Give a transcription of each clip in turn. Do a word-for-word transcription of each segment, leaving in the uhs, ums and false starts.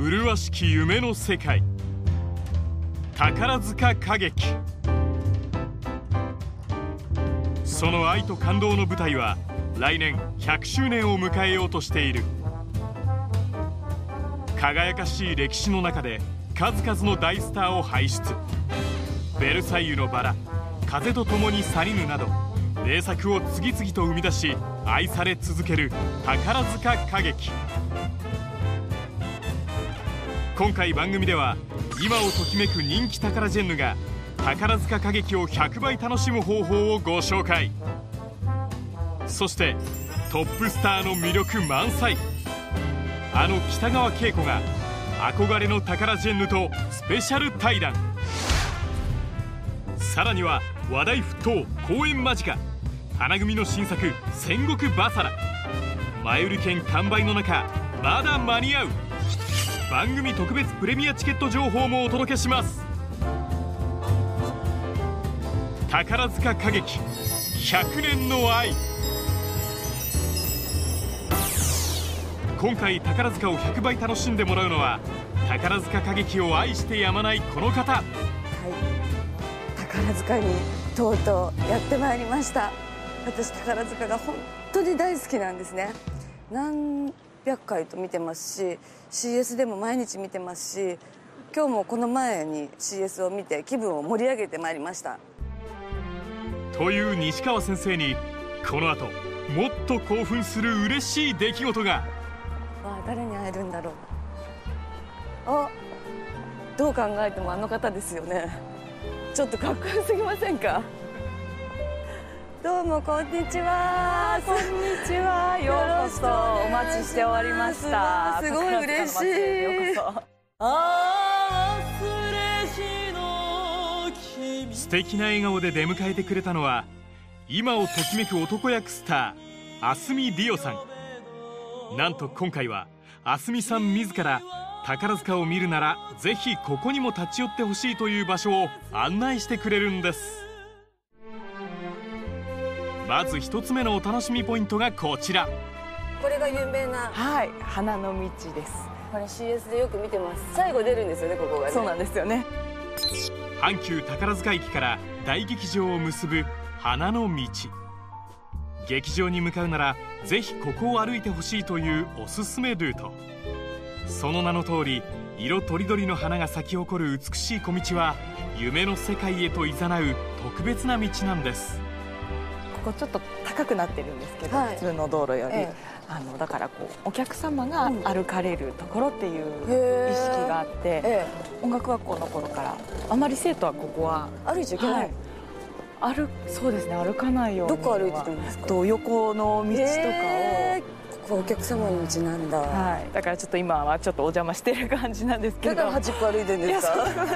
麗しき夢の世界、宝塚歌劇。その愛と感動の舞台は来年ひゃくしゅうねんを迎えようとしている。輝かしい歴史の中で数々の大スターを輩出。ベルサイユのバラ、風と共に去りぬなど名作を次々と生み出し愛され続ける宝塚歌劇。今回番組では今をときめく人気タカラジェンヌが宝塚歌劇をひゃくばい楽しむ方法をご紹介。そしてトップスターの魅力満載、あの北川景子が憧れのタカラジェンヌとスペシャル対談。さらには話題沸騰、公演間近、花組の新作戦国バサラ。前売り券完売の中まだ間に合う。番組特別プレミアチケット情報もお届けします。宝塚歌劇ひゃくねんの愛。今回宝塚をひゃくばい楽しんでもらうのは宝塚歌劇を愛してやまないこの方。はい、 宝塚にとうとうやってまいりました。私宝塚が本当に大好きなんですね。何百回と見てますし シーエス でも毎日見てますし、今日もこの前に シーエス を見て気分を盛り上げてまいりました。 という西川先生にこの後もっと興奮する嬉しい出来事が。 わあ、誰に会えるんだろう。あ、どう考えてもあの方ですよね。ちょっとかっこよすぎませんか。どうもこんにちは。 こんにちは。ようこそお待ちしておりました。 すごい嬉しい。 ようこそ。あー、忘れしの君。 素敵な笑顔で出迎えてくれたのは今をときめく男役スター明日海りおさん。なんと今回は明日海さん自ら宝塚を見るならぜひここにも立ち寄ってほしいという場所を案内してくれるんです。まず一つ目のお楽しみポイントがこちら。 これが有名な、 はい、花の道です。 これ シーエス でよく見てます。最後出るんですよね、ここがね。 そうなんですよね。 阪急宝塚駅から大劇場を結ぶ花の道。劇場に向かうならぜひここを歩いてほしいというおすすめルート。その名の通り色とりどりの花が咲き誇る美しい小道は夢の世界へと誘う特別な道なんです。 ここちょっと高くなってるんですけど、はい、普通の道路より、ええ、あのだからこうお客様が歩かれるところっていう意識があって、ええ、音楽学校の頃からあまり生徒はここは歩いちゃいけない、はい、 歩そうですね、歩かないように。 どこ歩いてたんですか？ と横の道とかを、 えー、ここお客様の道なんだ、 はい、だからちょっと今はちょっとお邪魔してる感じなんですけど。 だから端っこ歩いてるんですか？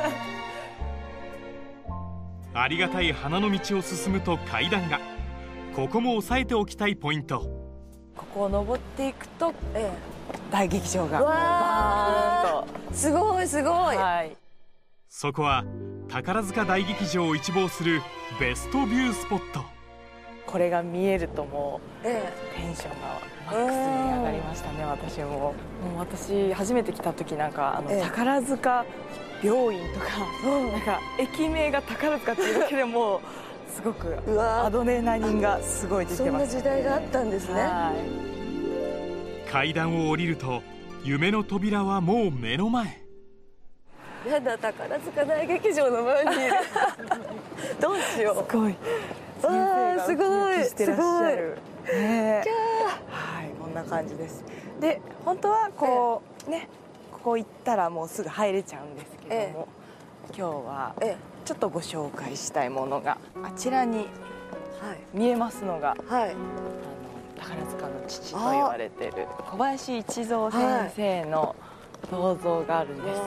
ありがたい花の道を進むと階段が。ここも押さえておきたいポイント。 ここを登っていくと、ええ、大劇場がバーンと。すごいすごい、はい、 そこは宝塚大劇場を一望するベストビュースポット。 これが見えるともう、ええ、テンションがマックスに上がりましたね。私ももう私初めて来た時なんかあの、ええ、宝塚病院とか、うん、なんか駅名が宝塚っていうだけでもすごくアドレナリンがすごい出てます、ね、 そんな時代があったんですね。 階段を降りると夢の扉はもう目の前。 やだ、宝塚大劇場の前にいるどうしよう。 すごい先生がウキウキしてらっしゃる。ね、はい、こんな感じです。で本当はこう、ええ、ね、ここ行ったらもうすぐ入れちゃうんですけども、ええ、今日は、ええ、ちょっとご紹介したいものがあちらに見えますのが、はい、あの宝塚の父と言われている小林一三先生の銅像があるんですね。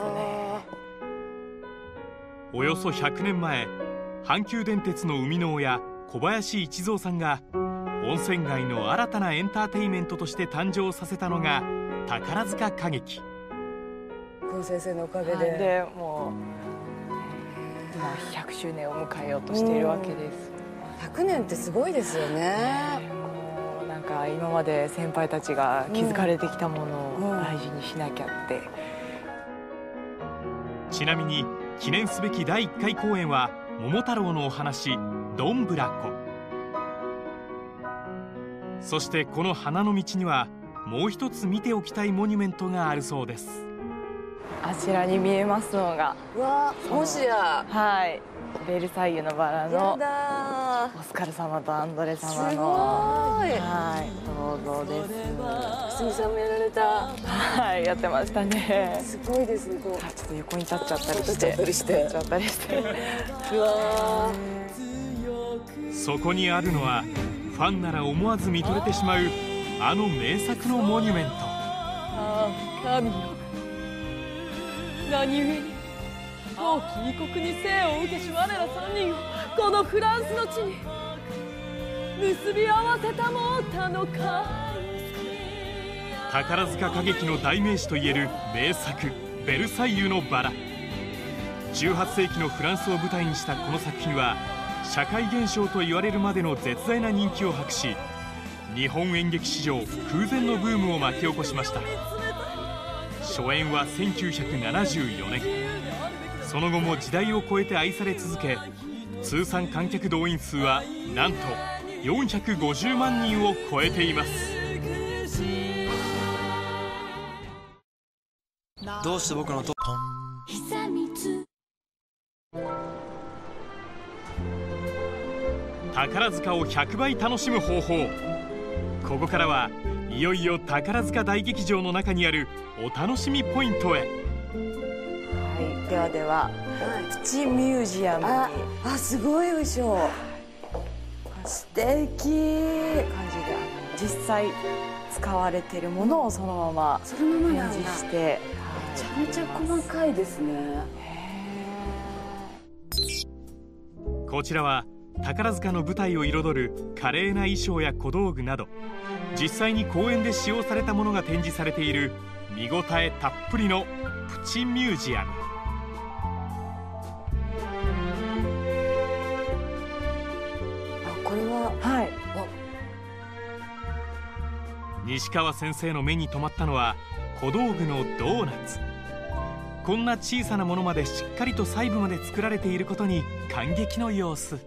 およそひゃくねんまえ、阪急電鉄の生みの親小林一三さんが温泉街の新たなエンターテインメントとして誕生させたのが宝塚歌劇。 この先生のおかげで、 はい、でもう今ひゃくしゅうねんを迎えようとしているわけです。 ひゃくねんってすごいですよね。 ね、もうなんか今まで先輩たちが築かれてきたものを大事にしなきゃってちなみに記念すべきだいいっかい公演は桃太郎のお話どんぶらこ。そしてこの花の道にはもう一つ見ておきたいモニュメントがあるそうです。 あちらに見えますのが、 うわ、もしや、 はい、ベルサイユのバラのやだオスカル様とアンドレ様の、 すごい、 はい、銅像です。 すみさんもやられた。 はい、やってましたね。 すごいですね。こうちょっと横に立っちゃったりして、 立っちゃったりして立っちゃったりしてうわそこにあるのはファンなら思わず見とれてしまうあの名作のモニュメント。 ああ、神よ、何故に王貴異国に生を受けし我ら三人をこのフランスの地に結び合わせたもうたのか。 宝塚歌劇の代名詞といえる名作「ベルサイユのバラ」。じゅうはっせいきのフランスを舞台にしたこの作品は社会現象と言われるまでの絶大な人気を博し、日本演劇史上空前のブームを巻き起こしました。初演はせんきゅうひゃくななじゅうよねん。その後も時代を超えて愛され続け、通算観客動員数はなんとよんひゃくごじゅうまんにんを超えています。 どうして僕のと宝塚をひゃくばい楽しむ方法。ここからはいよいよ宝塚大劇場の中にあるお楽しみポイントへ。 はい、ではでは、プチミュージアムに。 あ、あ、すごいお衣装。素敵。 感じで、実際使われているものをそのままそのままなんだ。 展示して、 めちゃめちゃ細かいですね。 こちらは宝塚の舞台を彩る華麗な衣装や小道具など、実際に公演で使用されたものが展示されている見応えたっぷりのプチミュージアム。 あ、これは、 はい、 西川先生の目に留まったのは小道具のドーナツ。こんな小さなものまでしっかりと細部まで作られていることに感激の様子。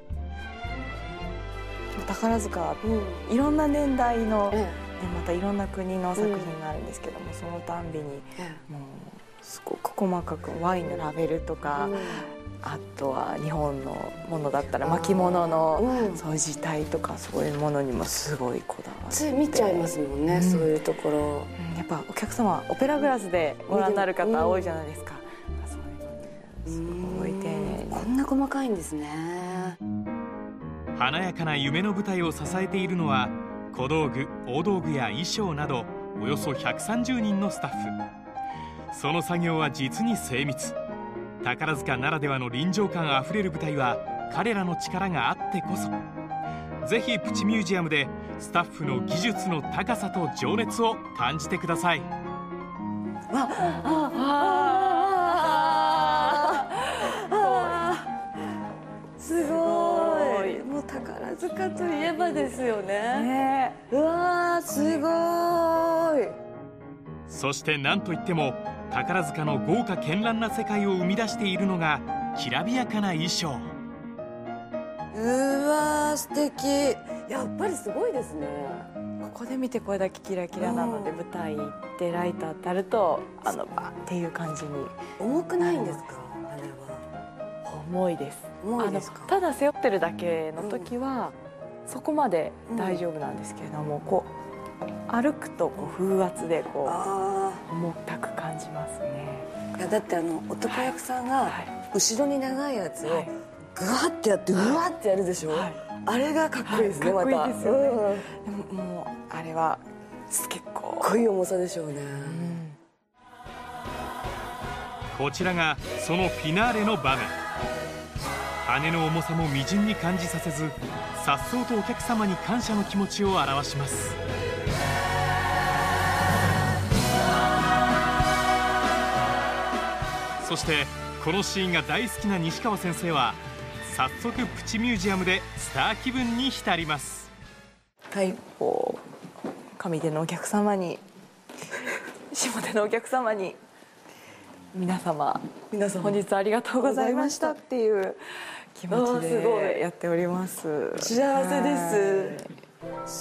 宝塚は、いろんな年代の、 ええ、 でまたいろんな国の作品があるんですけども、うん、そのたんびに、 ええ、 もうすごく細かくワインのラベルとか、うん、あとは日本のものだったら巻物の掃除体とか、そういうものにもすごいこだわって、 つい見ちゃいますもんね、うん、そういうところ、 うん、やっぱお客様オペラグラスでご覧になる方多いじゃないですか、うん、そういうのすごい丁寧に、 こんな細かいんですね。 華やかな夢の舞台を支えているのは小道具、大道具や衣装などおよそひゃくさんじゅうにんのスタッフ。その作業は実に精密。宝塚ならではの臨場感あふれる舞台は彼らの力があってこそ。ぜひプチミュージアムでスタッフの技術の高さと情熱を感じてください。 あああ、すごい。もう宝塚といえばですよね。ね、うわー、すごい。 そして何といっても宝塚の豪華絢爛な世界を生み出しているのがきらびやかな衣装。 うわー、素敵。やっぱりすごいですね。 ここで見てこれだけキラキラなので、舞台行ってライト当たるとあのバーっていう感じに。 重くないんですか、あれは。 重いです。 重いですか。 あのただ背負ってるだけの時は、うん、そこまで大丈夫なんですけれども、うん、こう歩くとこう風圧でこう重たく感じますね。 いや、だってあの男役さんが後ろに長いやつをグワッてやってうわってやるでしょ、はい、あれがかっこいいですね、 はい、 またかっこいいですよね、うん、でももうあれは結構かっこいい重さでしょうね、うん、 こちらがそのフィナーレの場面。羽の重さもみじんに感じさせず、颯爽とお客様に感謝の気持ちを表します。そしてこのシーンが大好きな西川先生は早速プチミュージアムでスター気分に浸ります。 はい、こう上手のお客様に下手のお客様に皆様皆様本日ありがとうございましたっていう気持ちでやっております。 幸せです。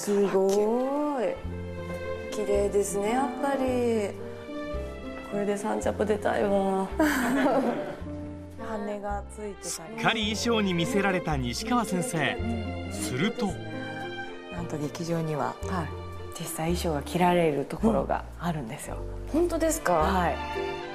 すごい綺麗ですね。やっぱりこれでサンジャポ出たいわ。 羽がついてたり、 すっかり衣装に魅せられた西川先生。するとなんと劇場には、はい、実際衣装が着られるところがあるんですよ。 うん、本当ですか？ はい。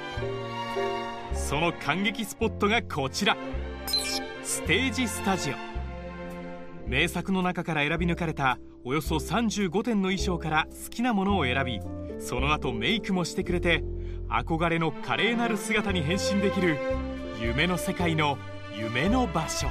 その感激スポットがこちら、ステージスタジオ。名作の中から選び抜かれたおよそさんじゅうごてんの衣装から好きなものを選び、その後メイクもしてくれて憧れの華麗なる姿に変身できる夢の世界の夢の場所。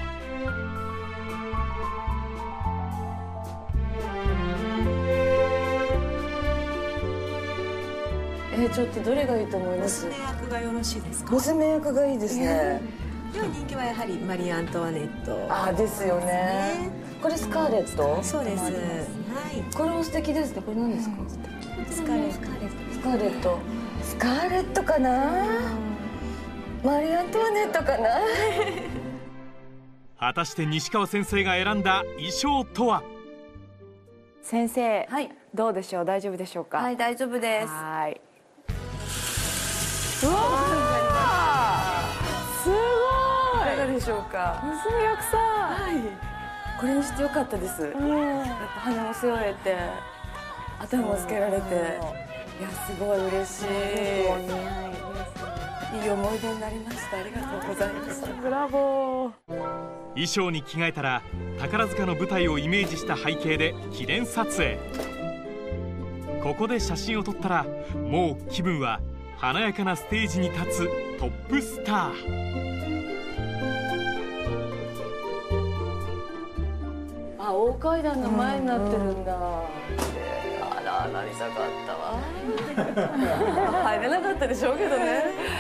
えー、ちょっとどれがいいと思います？ 娘役がよろしいですか？ 娘役がいいですね。 今人気はやはりマリー・アントワネット。 あですよね。これスカーレット？ そうです。はい。 これも素敵ですね。これ何ですか？ スカーレット。 スカーレット。スカーレットかな？マリー・アントワネットかな？ 果たして西川先生が選んだ衣装とは？ 先生、 はい、 どうでしょう？大丈夫でしょうか？ はい、大丈夫です。 はい。うわー、すごい。 いかがでしょうか？ 娘役さん。 はい。これにしてよかったです。やっぱ羽も背負えて、頭もつけられて、いやすごい嬉しい。いい思い出になりました。ありがとうございます。 ブラボー。 衣装に着替えたら宝塚の舞台をイメージした背景で記念撮影。ここで写真を撮ったらもう気分は華やかなステージに立つトップスター。 あ、大階段の前になってるんだ。あら、なりたかったわ。入れなかったでしょうけどね。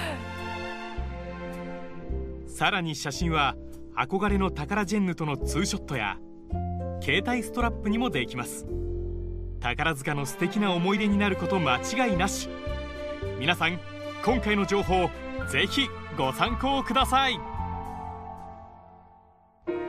さらに写真は憧れのタカラジェンヌとのツーショットや携帯ストラップにもできます。宝塚の素敵な思い出になること間違いなし。皆さん今回の情報ぜひご参考ください。